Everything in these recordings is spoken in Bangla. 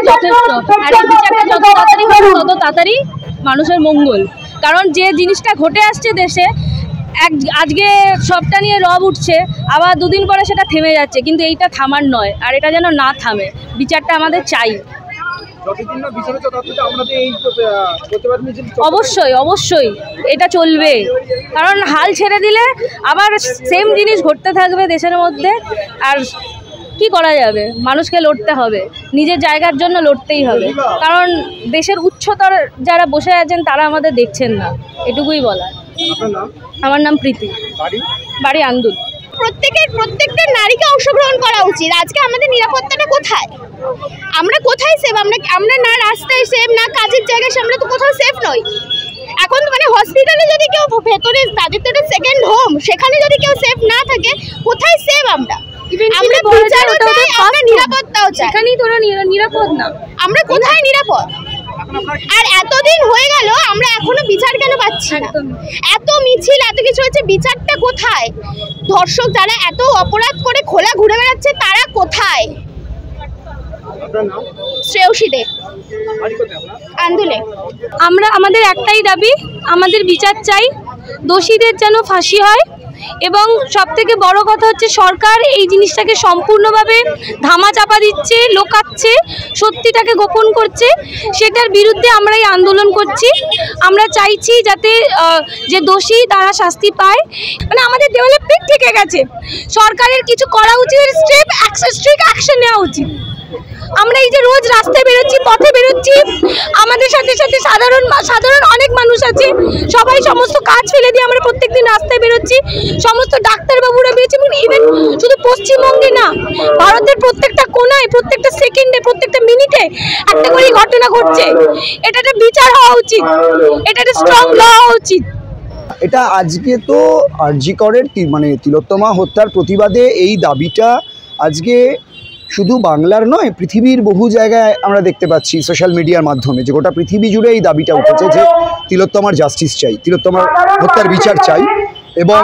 যথেষ্ট। আর এই বিচারটা যত তাড়াতাড়ি হবে তত তাড়াতাড়ি মানুষের মঙ্গল। কারণ যে জিনিসটা ঘটে আসছে দেশে, আজকে সবটা নিয়ে রব উঠছে, আবার দুদিন পরে সেটা থেমে যাচ্ছে, কিন্তু এইটা থামার নয়, আর এটা যেন না থামে। বিচারটা আমাদের চাই। অবশ্যই অবশ্যই এটা চলবে, কারণ হাল ছেড়ে দিলে আবার সেম জিনিস ঘটতে থাকবে দেশের মধ্যে। আর কি করা যাবে, মানুষকে লড়তে হবে, নিজের জায়গার জন্য লড়তেই হবে, কারণ দেশের উচ্চতর যারা বসে আছেন তারা আমাদের দেখছেন না, এটুকুই বলার। আমার নাম প্রীতি, বাড়ি আন্দুল। প্রত্যেকটা নারীকে অংশগ্রহণ করা উচিত। আজকে আমাদের নিরাপত্তাটা কোথায়? আমরা কোথায় সেফ? আমরা না রাস্তায় সেফ, না কাজের জায়গায়, আমরা তো কোথাও সেফ নই। এখন মানে হসপিটালে যদি কেউ ভেতরে, তাদের তো সেকেন্ড হোম, সেখানে যদি কেউ সেফ না থাকে, কোথায় সেফ? আমরা বিচারও চাই, আমরা নিরাপত্তাও চাই। সেখানেই তোরা নিরাপদ না, আমরা কোথায় নিরাপদ? আর এতদিন হয়ে গেল, আমরা এখনো বিচার কেন পাচ্ছি না? এত মিছিল, এত কিছু হচ্ছে, বিচারটা কোথায়? ধর্ষক যারা এত অপরাধ করে খোলা ঘুরে বেড়াচ্ছে, তারা কোথায়? শ্রেয়সী দে, আন্দোলে। আমাদের একটাই দাবি, আমাদের বিচার চাই, দোষীদের যেন ফাঁসি হয়। এবং সবথেকে বড় কথা হচ্ছে সরকার এই জিনিসটাকে সম্পূর্ণভাবে ধামাচাপা দিচ্ছে, লোকাচ্ছে, সত্যিটাকে গোপন করছে, সেটার বিরুদ্ধে আমরা এই আন্দোলন করছি। আমরা চাইছি যাতে যে দোষী তারা শাস্তি পায়। মানে আমাদের ডেভেলপমেন্ট থেকে গেছে, সরকারের কিছু করা উচিত, স্ট্রিক্ট অ্যাকশন নেওয়া উচিত। আমরা এই যে রোজ রাস্তায় বেরোচ্ছি, পথে বেরোচ্ছি, আমাদের সাথে সাথে সাধারণ অনেক মানুষ আছে, সবাই সমস্ত কাজ ফেলে দিয়ে আমরা প্রত্যেকদিন রাস্তায় বেরোচ্ছি, সমস্ত ডাক্তারবাবুরা বেরোচ্ছে। এবং ইভেন শুধু পশ্চিমবঙ্গে না, ভারতের প্রত্যেকটা কোনায়, প্রত্যেকটা সেকেন্ডে, প্রত্যেকটা মিনিটে একটা করে ঘটনা ঘটছে। এটা একটা বিচার হওয়া উচিত, এটা একটা স্ট্রং ল হওয়া উচিত। এটা আজকে তো আরজি করের মানে তিলোত্তমা হত্যার প্রতিবাদে এই দাবিটা আজকে শুধু বাংলার নয়, পৃথিবীর বহু জায়গায় আমরা দেখতে পাচ্ছি সোশ্যাল মিডিয়ার মাধ্যমে যে গোটা পৃথিবী জুড়ে এই দাবিটা উঠেছে যে তিলোত্তমার জাস্টিস চাই, তিলোত্তমার হত্যার বিচার চাই। এবং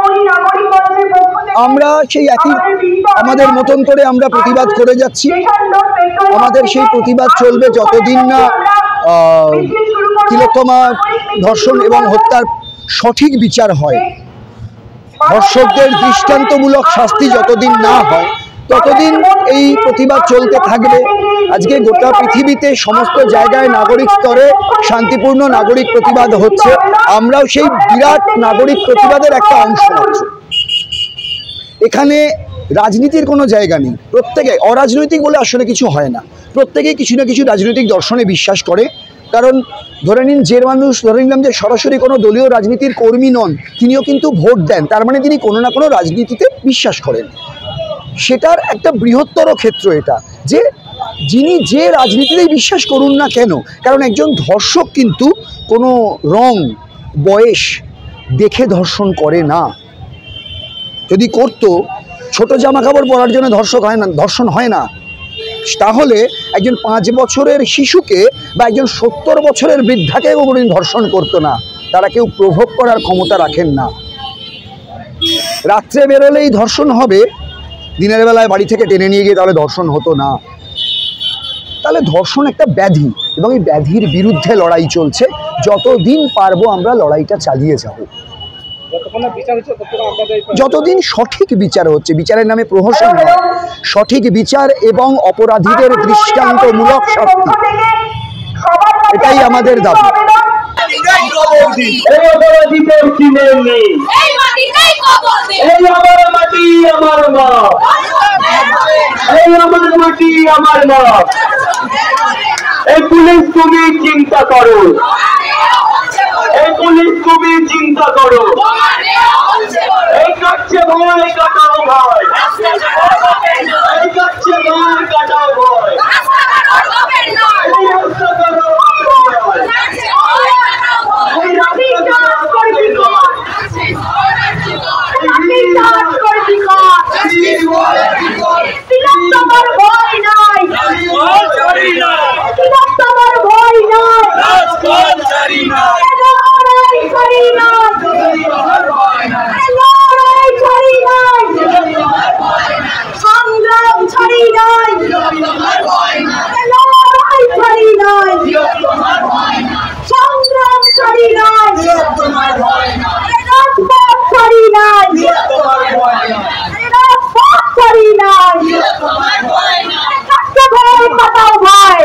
আমরা সেই একই আমাদের মতন করে আমরা প্রতিবাদ করে যাচ্ছি। আমাদের সেই প্রতিবাদ চলবে যতদিন না তিলোত্তমা ধর্ষণ এবং হত্যার সঠিক বিচার হয়, ধর্ষকদের দৃষ্টান্তমূলক শাস্তি যতদিন না হয়, ততদিন এই প্রতিবাদ চলতে থাকবে। আজকে গোটা পৃথিবীতে সমস্ত জায়গায় নাগরিক স্তরে শান্তিপূর্ণ নাগরিক প্রতিবাদ হচ্ছে, আমরাও সেই বিরাট নাগরিক প্রতিবাদের একটা অংশ মাত্র। এখানে রাজনীতির কোনো জায়গা নেই, প্রত্যেকে অরাজনৈতিক বলে আসলে কিছু হয় না, প্রত্যেকেই কিছু না কিছু রাজনৈতিক দর্শনে বিশ্বাস করে। কারণ ধরে নিন যে মানুষ, ধরে নিলাম যে সরাসরি কোনো দলীয় রাজনীতির কর্মী নন, তিনিও কিন্তু ভোট দেন, তার মানে তিনি কোনো না কোনো রাজনীতিতে বিশ্বাস করেন। সেটার একটা বৃহত্তর ক্ষেত্র এটা, যে যিনি যে রাজনীতিতেই বিশ্বাস করুন না কেন, কারণ একজন ধর্ষক কিন্তু কোনো রং বয়স দেখে ধর্ষণ করে না। যদি করতো, ছোট জামা কাপড় পরার জন্য ধর্ষণ হয় না, তাহলে একজন 5 বছরের শিশুকে বা একজন 70 বছরের বৃদ্ধাকে কোনোদিন ধর্ষণ করতো না। তারা কেউ প্রভোগ করার ক্ষমতা রাখেন না। রাত্রে বেরোলেই ধর্ষণ হবে, দিনের বেলায় বাড়ি থেকে টেনে নিয়ে গিয়ে তাহলে ধর্ষণ হতো না। তাহলে ধর্ষণ একটা ব্যাধি, এবং এই ব্যাধির বিরুদ্ধে লড়াই চলছে। যতদিন পারবো আমরা লড়াইটা চালিয়ে যাব, যতদিন সঠিক বিচার হচ্ছে। বিচারের নামে প্রহসন নয়, সঠিক বিচার এবং অপরাধীদের দৃষ্টান্তমূলক শাস্তি, এটাই আমাদের দাবি। পুলিশ তুমি চিন্তা করো, পুলিশ তুমি চিন্তা করো, এই কাছে ভয় কাটাও ভয়, এই কাছে ভয় কাটাও ভয়, ছাড়ি নাই, তোমার ভয় নাই, রাজপথ ছাড়ি নাই, তোমার ভয় নাই, রাজপথ ছাড়ি নাই, তোমার ভয় নাই, কাটতে ভয় কাটাও ভয়,